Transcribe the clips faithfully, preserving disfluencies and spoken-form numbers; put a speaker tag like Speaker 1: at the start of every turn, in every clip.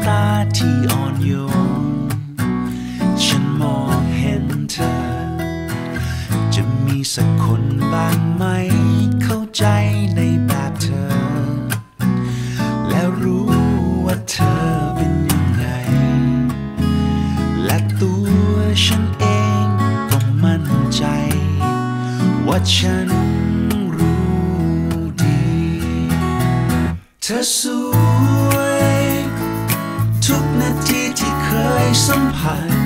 Speaker 1: ตาที่อ่อนโยนฉันมองเห็นเธอจะมีสักคนบ้างไหมเข้าใจในแบบเธอแล้วรู้ว่าเธอเป็นยังไงและตัวฉันเองก็มั่นใจว่าฉันรู้ดีเธอสวยทุกนาทีที่เคยสัมผัส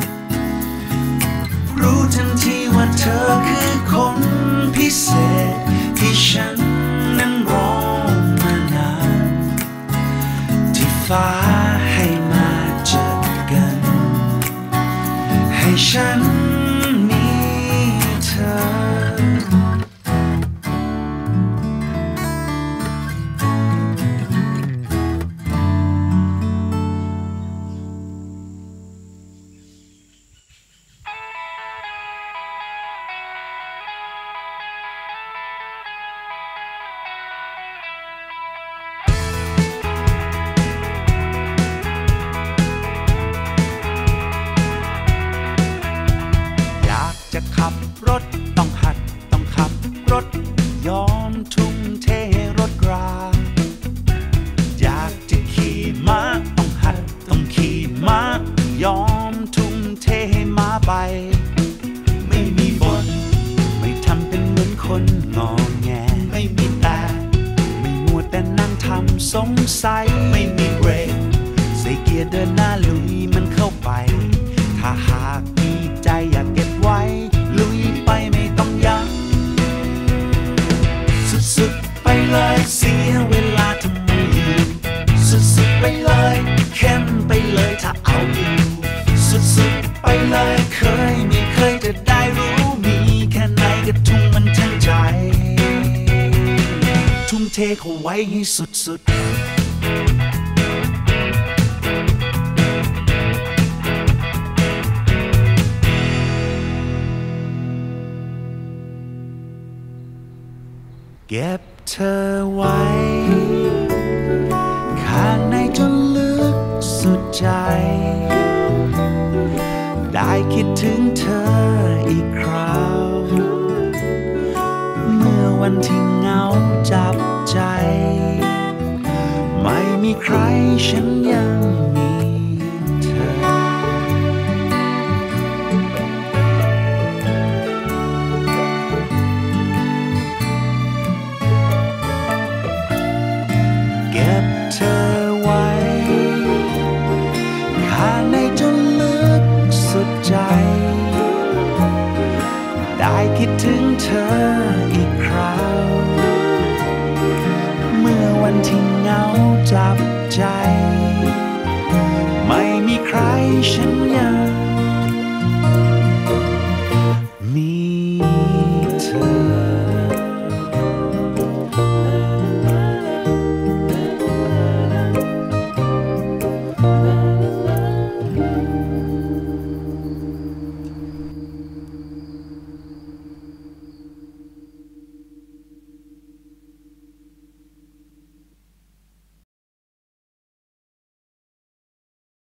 Speaker 1: รู้ทันทีว่าเธอคือคนพิเศษที่ฉันนั้นรอมานานที่ฟ้าให้มาเจอกันให้ฉันมีเธอจะขับรถต้องหัดต้องขับรถยอมทุ่มเทรถราอยากจะขี่ม้าต้องหัดต้องขี่ม้ายอมทุ่มเทให้ม้าไปไม่มีบ่นไม่ทำเป็นเหมือนคนงอแงไม่มีแต่ไม่มัวแต่นั่งทำสงสัยไม่มีเบรกใส่เกียร์เดินหน้าลุยมันเข้าไปถ้าหากมีใจอยากเก็บไว้ลุยไปไม่ต้องยั้งสุดๆไปเลยเสียเวลาทำไมอยู่สุดๆไปเลยเข้มไปเลยถ้าเอาอยู่สุดๆไปเลยเคยไม่เคยจะได้รู้มีแค่ไหนก็ทุ่มมันทั้งใจทุ่มเทเข้าไว้ให้สุดๆเก็บเธอไว้ข้างในจนลึกสุดใจได้คิดถึงเธออีกคราวเมื่อวันที่เหงาจับใจไม่มีใครฉันยังมีเธอเก็บเธอไว้ข้างในจนลึกสุดใจได้คิดถึงเธออีกคราวเมื่อวันที่เหงาจับใจไม่มีใครฉันยัง